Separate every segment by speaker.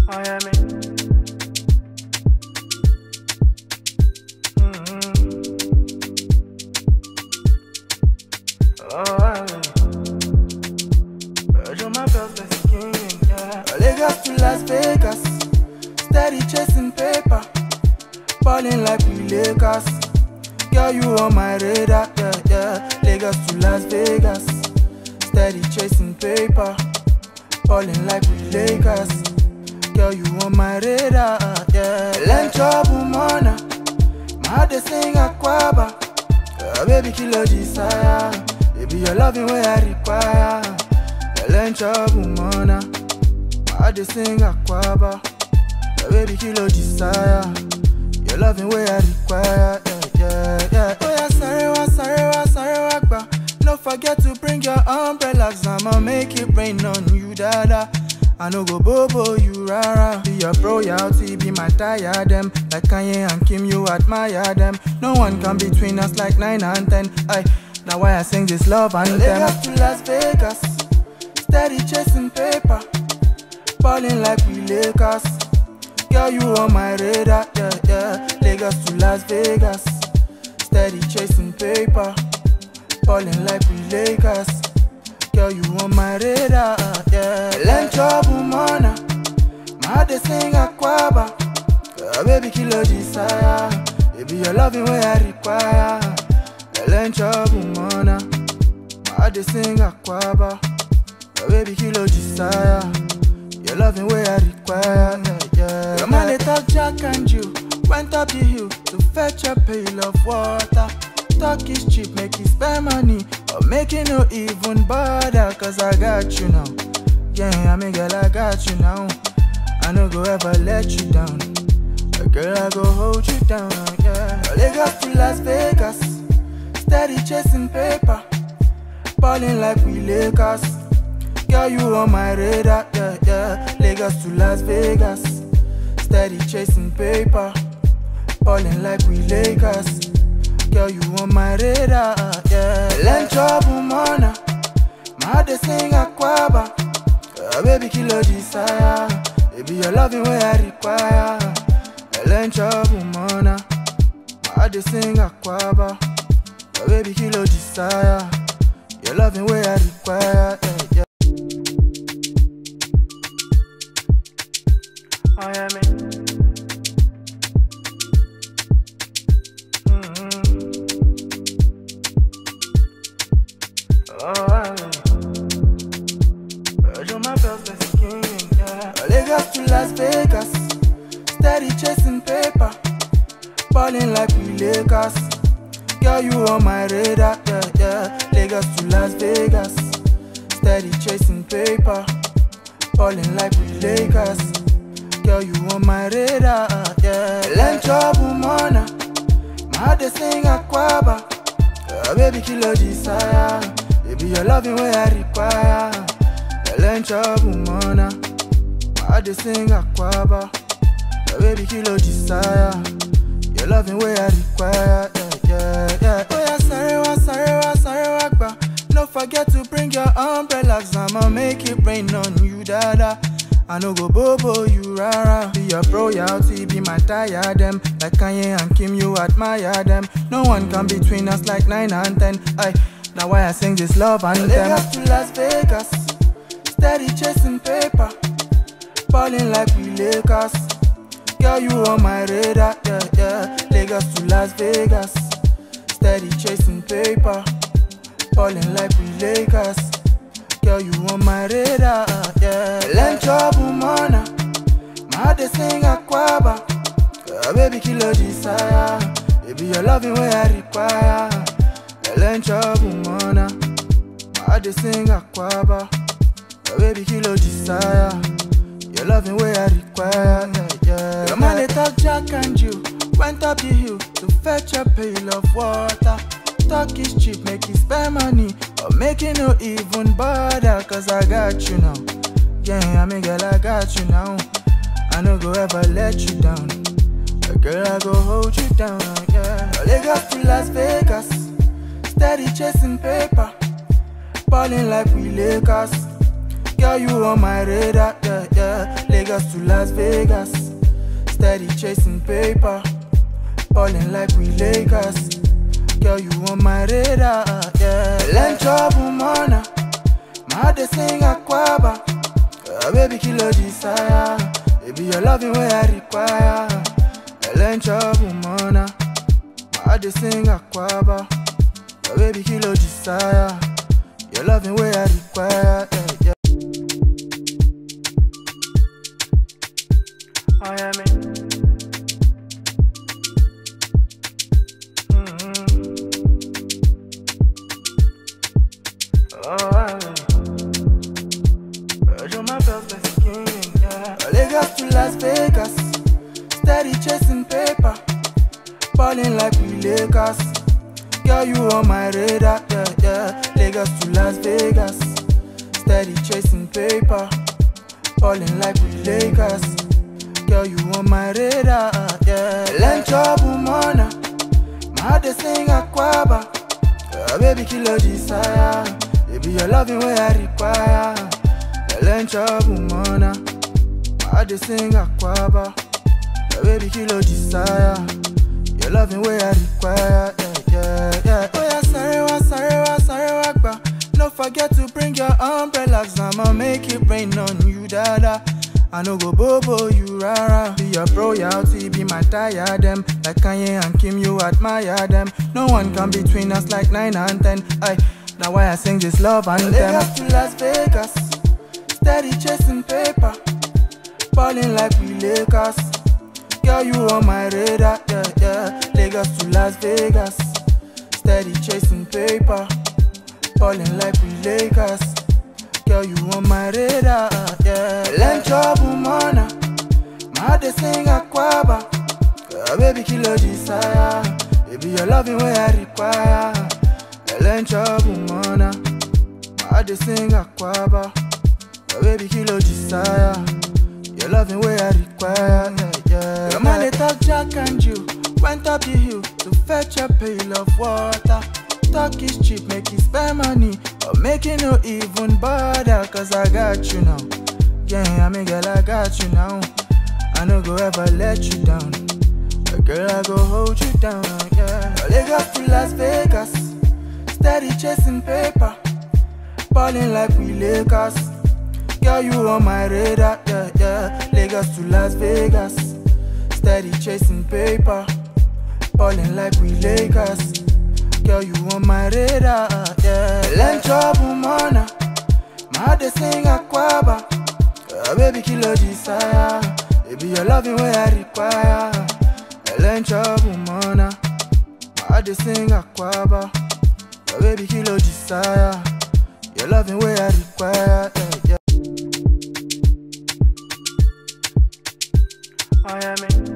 Speaker 1: I am it. My girl's best skin, yeah. Lagos to Las Vegas, steady chasing paper, balling like we Lakers. Girl, you on my radar, yeah, yeah. Lagos to Las Vegas, steady chasing paper, balling like we Lakers. Girl, you on my radar, yeah. Lencho Bumona, my heart they sing Aquaba. Baby, kill your desire. Baby, your loving way I require. Lencha Bumona, I just sing Aquaba. Baby, kilo desire. Your loving way I require. Yeah. Oh yeah, Sarewa. No forget to bring your umbrellas. I'ma make it rain on you, dada. I no go bobo you, rara. Be your royalty, be my diadem. Like Kanye and Kim, you admire them. No one come between us like 9 and 10. Now why I sing this love anthem. Lagos to Las Vegas, steady chasing paper, balling like we Lakers. Girl, you on my radar, yeah. Lagos to Las Vegas, steady chasing paper, balling like we Lakers. Girl, you on my radar, yeah. Lencho Bumona, my heart they sing Aquaba. Baby, kill your desire. Baby, your loving way I require. Lencho Bumona, my heart they sing Aquaba. Baby, kilo desire. Your loving way I require, yeah. Your man they talk Jack and you went up the hill to fetch a pail of water. Talk is cheap, make you spend money, or make you no even bother. Cause I got you now, yeah, I mean girl, I got you now. I no go ever let you down, girl, I go hold you down, yeah. Lagos to Las Vegas, steady chasing paper, balling like we Lakers. Girl, you on my radar, yeah. Lagos to Las Vegas, steady chasing paper, balling like we Lakers. Girl, you on my radar, yeah. Lencho Bumona, my heart they sing Aquaba. Baby, kill your desire. Baby, your loving way I require. Lencho Bumona, my heart they sing Aquaba. Baby, kill your desire. Your loving way I require, yeah. I am it. My girl's best skin, yeah. Lagos to Las Vegas, steady chasing paper, balling like we Lakers. Girl, you on my radar, yeah. Lagos to Las Vegas, steady chasing paper, balling like we Lakers. Girl, you on my radar, yeah. Lencho Bumona, my heart they sing Aquaba. Baby, kill your desire. Baby, your loving way I require. Lencho Bumona, my heart they sing Aquaba. Baby, kill your desire. Your loving way I require, yeah. Oh yeah, Sarewa. No forget to bring your umbrellas. I'ma make it rain on you, dada. I no go bobo you, rara. Be your royalty, be my diadem. Like Kanye and Kim, you admire them. No one come between us like 9 and 10. Now why I sing this love anthem. Lagos to Las Vegas, steady chasing paper, balling like we Lakers. Girl, you on my radar, yeah. Lagos to Las Vegas, steady chasing paper, balling like we Lakers. Girl, you on my radar, yeah. Lencho Bumona, my heart they sing Aquaba. Baby, kill your desire. Baby, your loving way I require. Lencho Bumona, my heart they sing Aquaba. Baby, kill your desire. Your loving way I require, yeah. Your man they talk Jack and you went up the hill to fetch a pail of water. Talk is cheap, make you spend money, or make you no even bother. Cause I got you now, yeah, I mean girl, I got you now. I no go ever let you down, girl, I go hold you down, yeah. Lagos to Las Vegas, steady chasing paper, balling like we Lakers. Girl, you on my radar, yeah. yeah. Lagos to Las Vegas, steady chasing paper, balling like we Lakers. Girl, you on my radar, yeah. Lunch up, mana. My heart they sing aquaba. Baby, kilo desire. Baby, your loving way I require. Lunch up, mana. My heart they sing aquaba. Baby, kilo desire. Your loving way I require, yeah, yeah. Oh, yeah, man. Lagos to Las Vegas, steady chasing paper, balling like we Lakers. Girl, you on my radar, yeah, yeah. Lagos to Las Vegas, steady chasing paper, balling like we Lakers. Girl, you on my radar, yeah. Lunch up, mana. My heart they sing aquaba. Baby, kilo desire. Baby, your loving way I require. Lunch up, mana. My heart they sing aquaba. Baby, kilo desire. Your loving way I require, yeah, yeah, yeah. Oh yeah, sarewa, gba. Don't forget to bring your umbrellas. I'ma make it rain on you, dada. I no go bobo you rara. Be your royalty, be my diadem. Like Kanye and Kim, you admire them. No one come between us like 9 and 10. Now why I sing this love anthem. Lagos to Las Vegas, steady chasing paper, balling like we Lakers. Girl, you on my radar, yeah, yeah. Lagos to Las Vegas, steady chasing paper, balling like we Lakers. Girl, you on my radar, yeah. Lunch up, mana. My heart they sing aquaba. Baby, kilo desire. Baby, your loving way I require. Lunch up, mana. My heart they sing aquaba. Baby, kilo desire. Your loving way I require, yeah, yeah. Your man they talk Jack and Jill. Went up the hill to fetch a pail of water. Talk is cheap, make you spend money, or make you no even bother. Cause I got you now, yeah, I mean girl, I got you now. I no go ever let you down, girl, I go hold you down, yeah. Lagos to Las Vegas, steady chasing paper, balling like we Lakers. Girl, you on my radar, yeah, yeah. Lagos to Las Vegas, steady chasing paper, balling like we Lakers. Girl, you on my radar, yeah. Lunch up, mana. My heart they sing aquaba. Baby, kilo desire. Baby, your loving way I require. Lunch up, mana. My heart they sing aquaba. Baby, kilo desire. Your loving way I require, yeah, yeah. Oh yeah, man.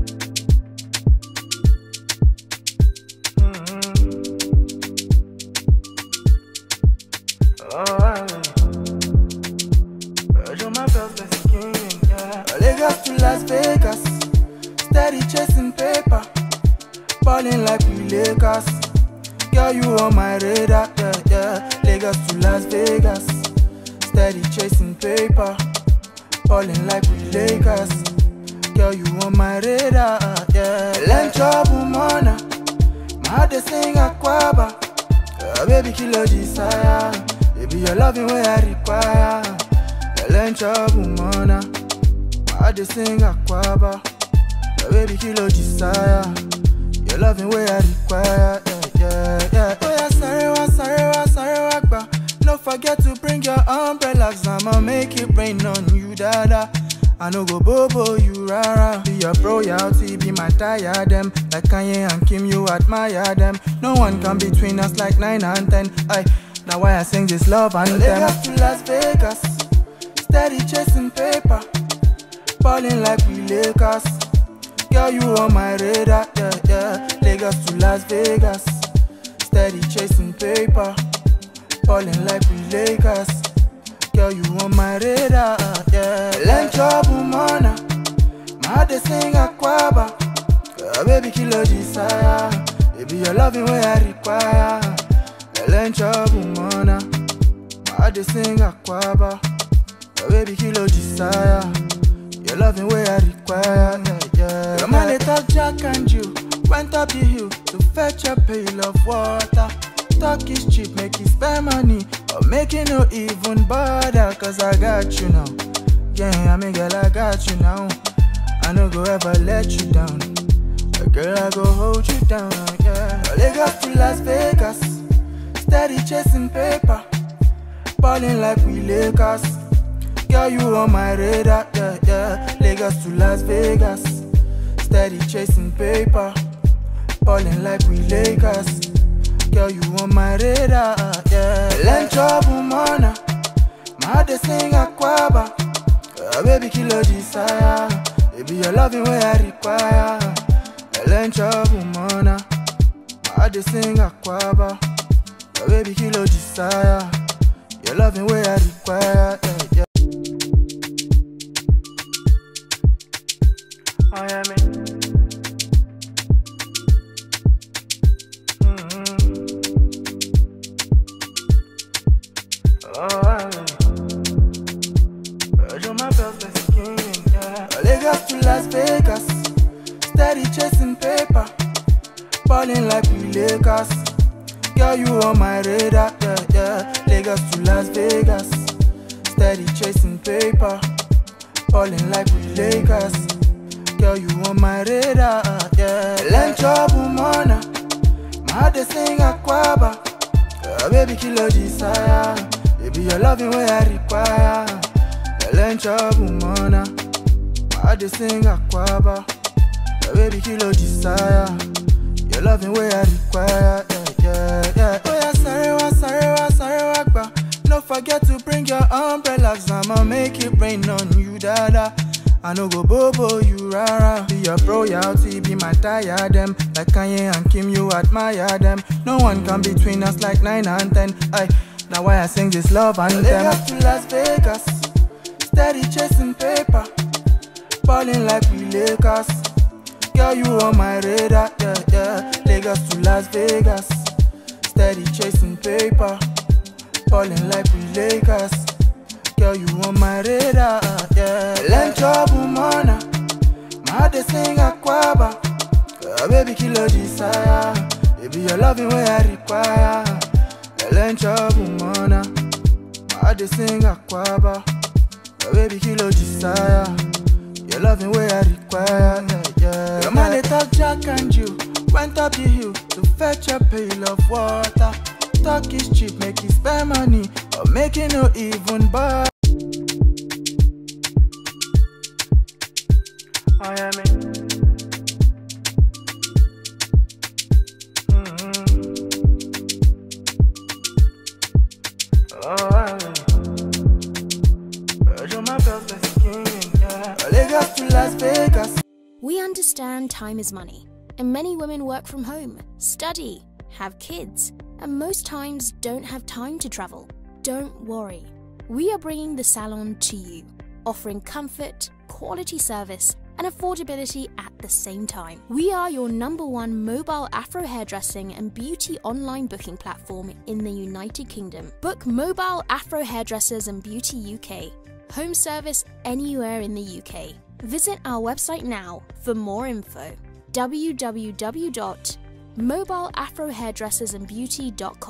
Speaker 1: Lagos to Las Vegas, steady chasing paper, balling like we Lakers. Girl, you on my radar, yeah, yeah. Lagos to Las Vegas, steady chasing paper, balling like we Lakers. Girl, you on my radar, yeah. Lunch up, mana. My heart they sing aquaba. Baby, kilo desire. Baby, your loving way I require. Lunch up, mana. My heart they sing aquaba. Baby, kilo desire. Your loving way I require, yeah, yeah, yeah. Oh yeah, sarewa, gba. Don't forget to bring your umbrellas. I'ma make it rain on you, dada. I no go bobo you rara. Be your royalty, be my diadem. Like Kanye and Kim, you admire them. No one come between us like 9 and 10. Now why I sing this love anthem. Lagos to Las Vegas, steady chasing paper, balling like we Lakers. Girl, you on my radar, yeah, yeah. Lagos to Las Vegas, steady chasing paper, balling like we Lakers. Girl, you on my radar, yeah. Lunch up, mana. My heart they sing aquaba. Baby, kilo desire. Baby, your loving way I require. Lunch up, mana. My heart they sing aquaba. Your baby kilo desire. Your loving way I require. Your man they talk Jack and Jill. Went up the hill to fetch a pail of water. Talk is cheap, make you spend money, or make you no even bother. Cause I got you now. Yeah, I mean girl, I got you now. I no go ever let you down. Girl, I go hold you down, yeah. Lagos to Las Vegas, steady chasing paper, balling like we Lakers. Girl, you on my radar, yeah. Lagos to Las Vegas, steady chasing paper, balling like we Lakers. Girl, you on my radar, yeah. Len trouble, mana. My heart they sing aquaba. Baby, kilo desire. Baby, your loving way I require. Len trouble, mana. My heart they sing aquaba. Baby, kilo desire. Your loving way I require, yeah. Oh, yeah, man. Lagos to Las Vegas, steady chasing paper, balling like we Lakers. Girl, you on my radar, yeah. Lagos to Las Vegas, steady chasing paper, balling like we Lakers. Girl, you on my radar, yeah. Len trouble, mana. My heart they sing aquaba. Baby, kilo desire. Baby, your loving way I require. Len trouble, mana. I just sing aquaba. Baby, kilo desire. Your loving way I require, yeah. Oh yeah, sarewa, gba. No forget to bring your umbrellas. I'ma make it rain on you, dada. I no go bobo you, rara. Be your royalty, be my diadem. Like Kanye and Kim, you admire them. No one come between us like 9 and 10. Now why I sing this love anthem. Lagos to Las Vegas, steady chasing paper, balling like we Lakers. Girl, you on my radar, yeah. Lagos to Las Vegas, steady chasing paper, balling like we Lakers. Girl, you on my radar, yeah. Len trouble, mana. My heart they sing aquaba. Baby, kilo desire. Baby, your loving way I require. Len trouble, mana. My heart they sing aquaba. Baby, kilo desire. Your loving way I require, yeah. Your man they talk Jack and Jill. Went up the hill to fetch a pail of water. Talk is cheap, make you spend money, or make you no even buy. Oh yeah, man. Oh, Lagos to Las Vegas.
Speaker 2: We understand time is money, and many women work from home, study, have kids, and most times don't have time to travel. Don't worry. We are bringing the salon to you, offering comfort, quality service, and affordability at the same time. We are your #1 mobile Afro hairdressing and beauty online booking platform in the United Kingdom. Book mobile Afro hairdressers and beauty UK. Home service anywhere in the UK. Visit our website now for more info. www.mobileafrohairdressersandbeauty.com